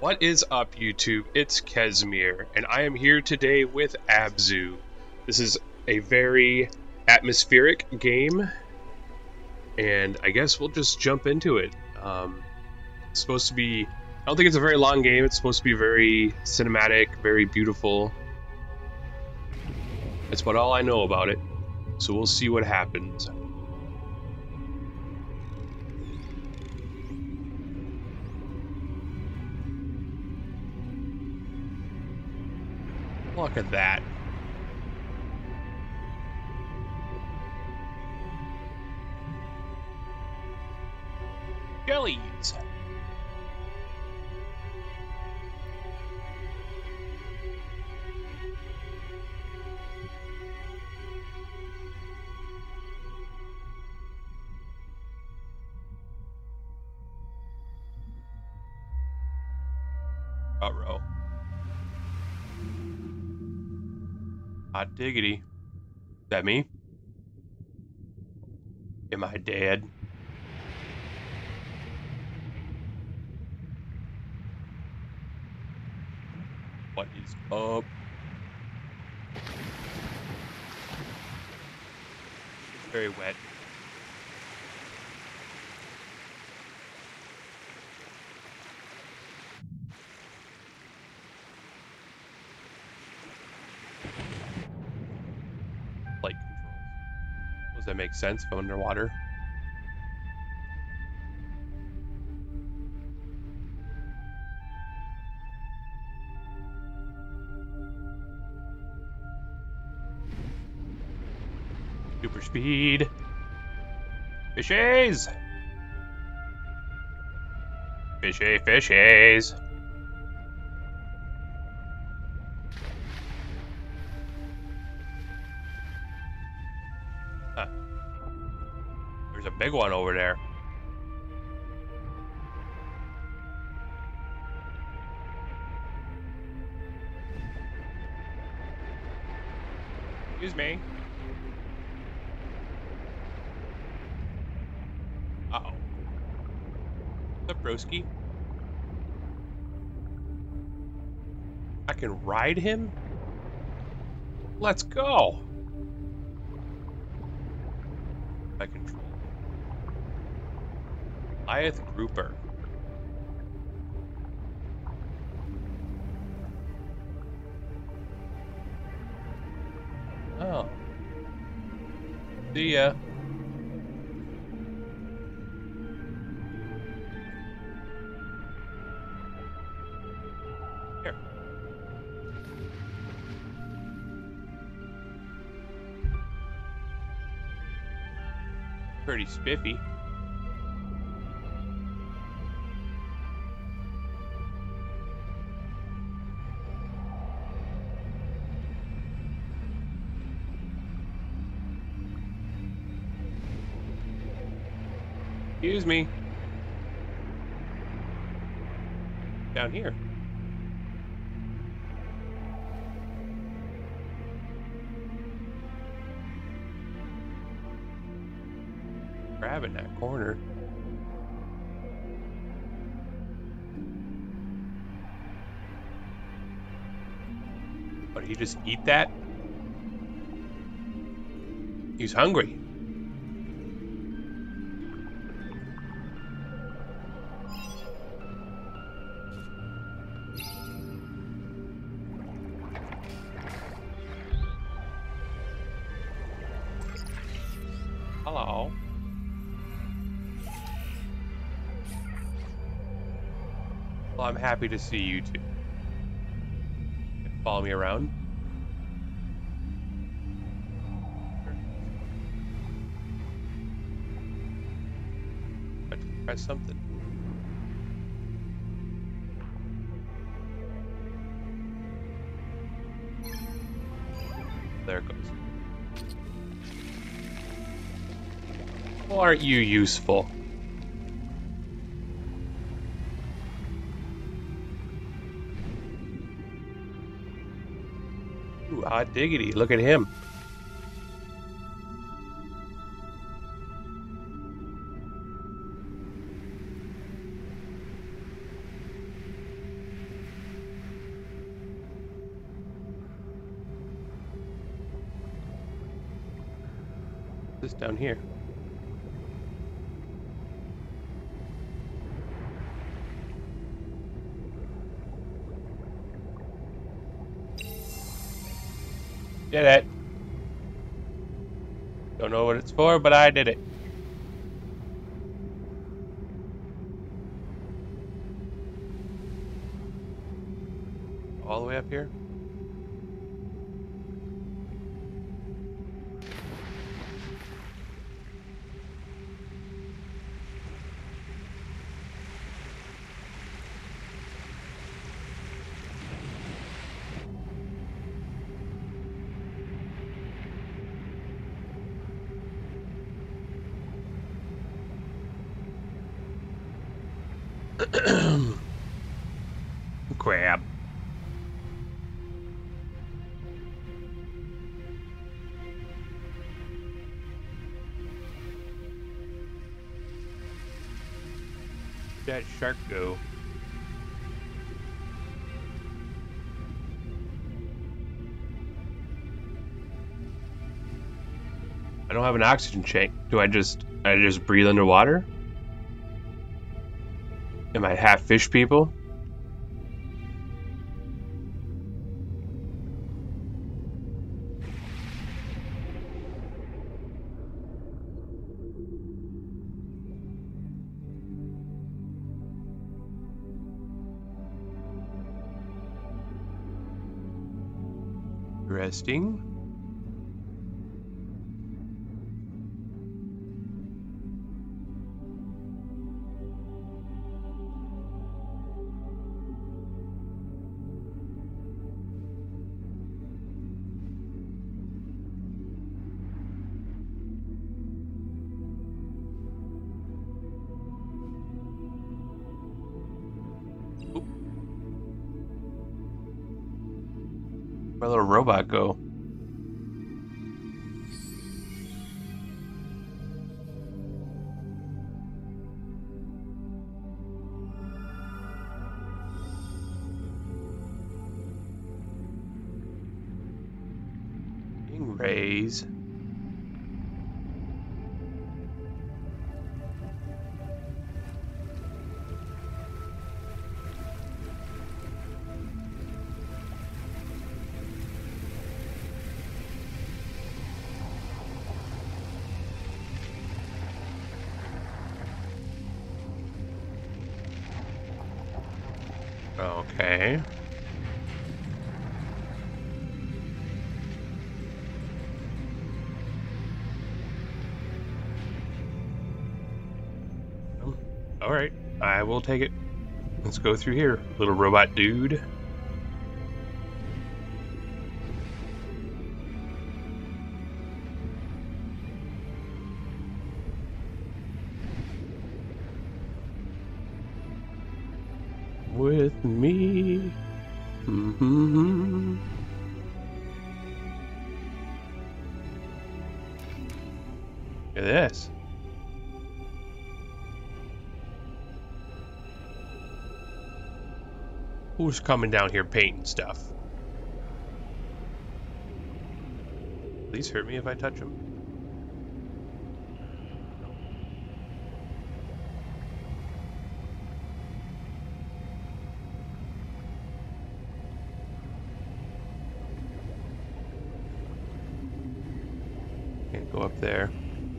What is up, YouTube? It's Kesmir, and I am here today with Abzu. This is a very atmospheric game, and I guess we'll just jump into it. It's supposed to be, I don't think it's a very long game. It's supposed to be very cinematic, very beautiful. That's about all I know about it, so we'll see what happens. Look at that. Jellies. Uh-oh. Hot diggity. Is that me? Am I dead? What is up? It's very wet. Flight controls. Does that make sense if I'm underwater? Super speed. Fishies! Fishy, fishies! Huh. There's a big one over there. Excuse me. Uh-oh. What's up, broski? I can ride him? Let's go! I control. Goliath Grouper. Oh. See ya. Here. Pretty spiffy. Excuse me. Down here. Grab in that corner. But he just eat that? He's hungry. Hello. Well, I'm happy to see you two. Follow me around. Press something. There it goes. Well, aren't you useful? Ooh, hot diggity. Look at him. This down here. Did it. Don't know what it's for, but I did it. All the way up here? Crab. Where'd that shark go? I don't have an oxygen tank. Do I just breathe underwater? Am I half fish people? Interesting. Where'd my little robot go? Rays. Okay. All right, I will take it. Let's go through here, little robot dude. With me. Mm-hmm. Look at this. Who's coming down here painting stuff? Please hurt me if I touch him. Can't go up there.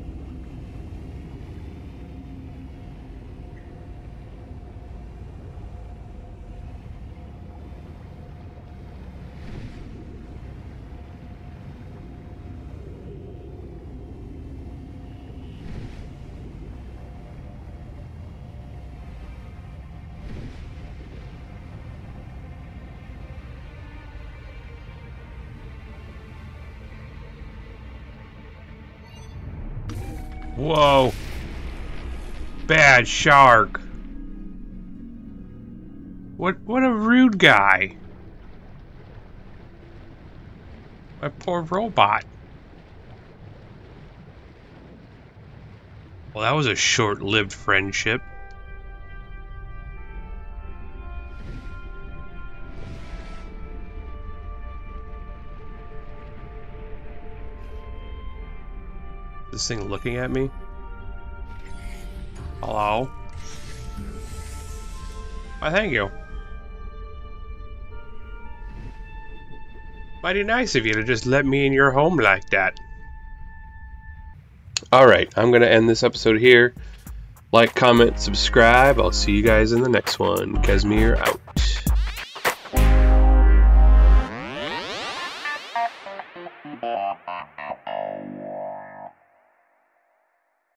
Whoa! Bad shark! What a rude guy! My poor robot. Well, that was a short-lived friendship. This thing looking at me? Hello? Why, thank you. Mighty nice of you to just let me in your home like that. Alright, I'm gonna end this episode here. Like, comment, subscribe. I'll see you guys in the next one. Casimir out.